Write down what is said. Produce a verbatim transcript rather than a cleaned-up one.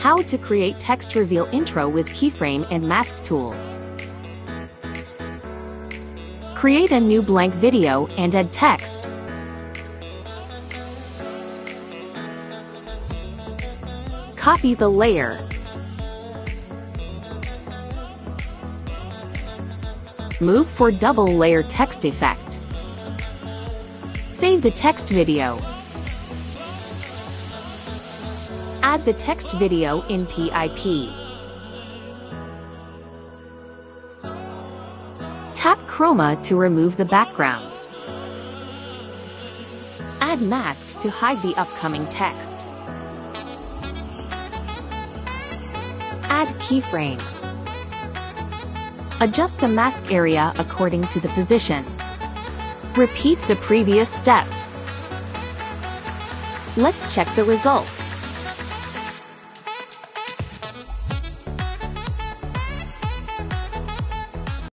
How to create text reveal intro with Keyframe and Mask tools. Create a new blank video and add text. Copy the layer. Move for double layer text effect. Save the text video. Add the text video in P I P. Tap Chroma to remove the background. Add mask to hide the upcoming text. Add keyframe. Adjust the mask area according to the position. Repeat the previous steps. Let's check the result.